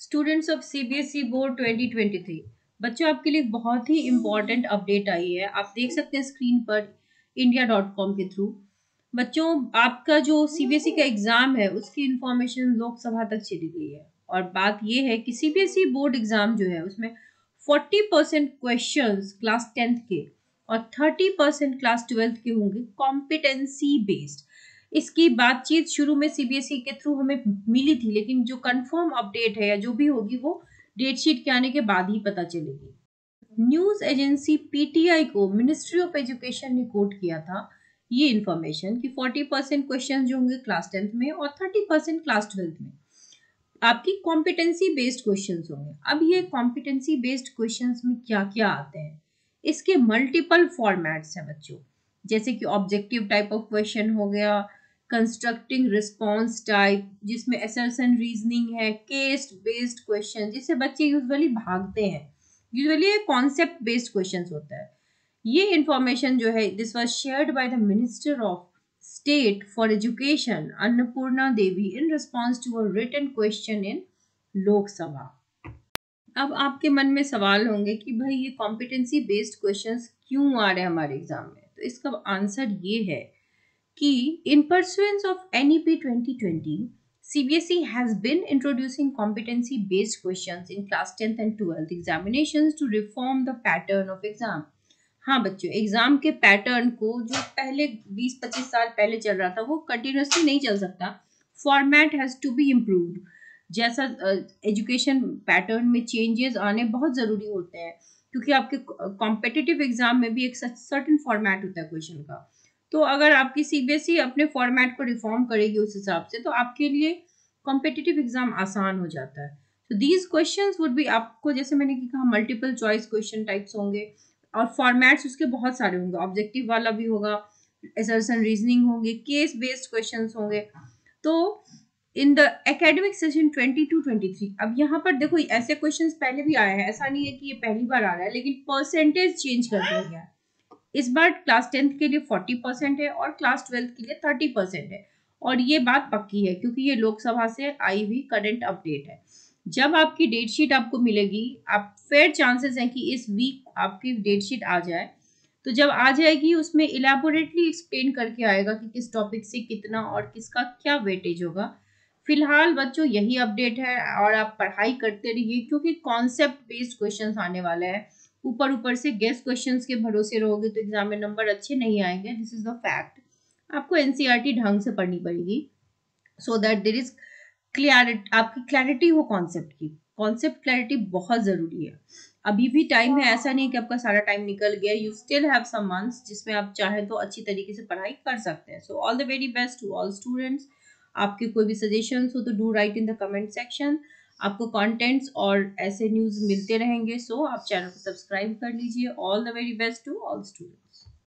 Students of CBSE board 2023 बच्चों, आपके लिए बहुत ही इम्पोर्टेंट अपडेट आई है। आप देख सकते हैं स्क्रीन पर india.com के थ्रू। बच्चों, आपका जो सीबीएसई का एग्जाम है उसकी इंफॉर्मेशन लोकसभा तक चली गई है। और बात यह है कि सीबीएसई बोर्ड एग्जाम जो है उसमें 40% क्वेश्चन क्लास 10th के और 30% क्लास 12th के होंगे कॉम्पिटेंसी बेस्ड। इसकी बातचीत शुरू में सीबीएसई के थ्रू हमें मिली थी, लेकिन जो कंफर्म अपडेट है या जो भी होगी वो डेट शीट के आने के बाद ही पता चलेगी। न्यूज एजेंसी पीटीआई को मिनिस्ट्री ऑफ एजुकेशन ने कोट किया था ये इंफॉर्मेशन कि 40% क्वेश्चन जो होंगे क्लास 10th में और 30% क्लास 12th में आपकी कॉम्पिटेंसी बेस्ड क्वेश्चंस होंगे। अब ये कॉम्पिटेंसी बेस्ड क्वेश्चंस में क्या क्या आते हैं, इसके मल्टीपल फॉर्मेट्स हैं बच्चों, जैसे कि ऑब्जेक्टिव टाइप ऑफ क्वेश्चन हो गया, कंस्ट्रक्टिंग रिस्पॉन्स टाइप जिसमें असर्शन रीजनिंग है, केस बेस्ड क्वेश्चन जिससे बच्चे यूजुअली भागते हैं, यूजुअली कॉन्सेप्ट बेस्ड क्वेश्चंस होता है। ये इंफॉर्मेशन जो है this was shared by the minister of state for education Annapurna Devi in response to a written question in Lok Sabha. अब आपके मन में सवाल होंगे कि भाई ये कॉम्पिटेंसी बेस्ड क्वेश्चंस क्यों आ रहे हैं हमारे एग्जाम में। तो इसका आंसर ये है कि in pursuance of NEP 2020, CBSE has been introducing competency-based questions in class 10th and 12th examinations to reform the pattern of exam. हाँ बच्चों, एग्जाम के पैटर्न को जो पहले 20-25 साल पहले चल रहा था वो कंटिन्यूसली नहीं चल सकता। Format has to be improved. जैसा एजुकेशन पैटर्न में चेंजेस आने बहुत ज़रूरी होते हैं, क्योंकि आपके कॉम्पिटिटिव एग्जाम में भी एक सर्टेन फॉर्मेट होता है क्वेश्चन का। तो अगर आपकी सीबीएसई अपने फॉर्मेट को रिफॉर्म करेगी उस हिसाब से, तो आपके लिए कॉम्पिटिटिव एग्जाम आसान हो जाता है। तो दीज क्वेश्चंस वुड बी, आपको जैसे मैंने कहा मल्टीपल चॉइस क्वेश्चन टाइप्स होंगे और फॉर्मेट्स उसके बहुत सारे होंगे, ऑब्जेक्टिव वाला भी होगा, असर्शन रीजनिंग होंगे, केस बेस्ड क्वेश्चंस होंगे। तो इन द एकेडमिक सेशन 22-23, अब यहाँ पर देखो ऐसे क्वेश्चंस पहले भी आए हैं, ऐसा नहीं है कि ये पहली बार आ रहा है, लेकिन परसेंटेज चेंज कर दिया गया है। इस बार क्लास 10th के लिए 40% है और क्लास 12th के लिए 30% है। और ये बात पक्की है क्योंकि ये लोकसभा से आई हुई करंट अपडेट है। जब आपकी डेट शीट आपको मिलेगी, आप फेयर चांसेस हैं कि इस वीक आपकी डेट शीट आ जाए। तो जब आ जाएगी उसमें इलेबोरेटली एक्सप्लेन करके आएगा कि किस टॉपिक से कितना और किसका क्या वेटेज होगा। फिलहाल बच्चों यही अपडेट है और आप पढ़ाई करते रहिए, क्योंकि कॉन्सेप्ट बेस्ड क्वेश्चंस आने वाले हैं। ऊपर ऊपर से गेस क्वेश्चंस के भरोसे रहोगे तो एग्जाम में नंबर अच्छे नहीं आएंगे, दिस इज द फैक्ट। आपको एनसीईआरटी ढंग से पढ़नी पड़ेगी so that there is clarity, आपकी क्लैरिटी हो कॉन्सेप्ट की। कॉन्सेप्ट क्लैरिटी बहुत जरूरी है। अभी भी टाइम है, ऐसा नहीं कि आपका सारा टाइम निकल गया। You still have some months जिसमें आप चाहें तो अच्छी तरीके से पढ़ाई कर सकते हैं। So all the very best to all students. आपके कोई भी सजेशंस हो तो do write in the comment section. आपको कंटेंट्स और ऐसे न्यूज़ मिलते रहेंगे, सो आप चैनल को सब्सक्राइब कर लीजिए। All the very best to all students.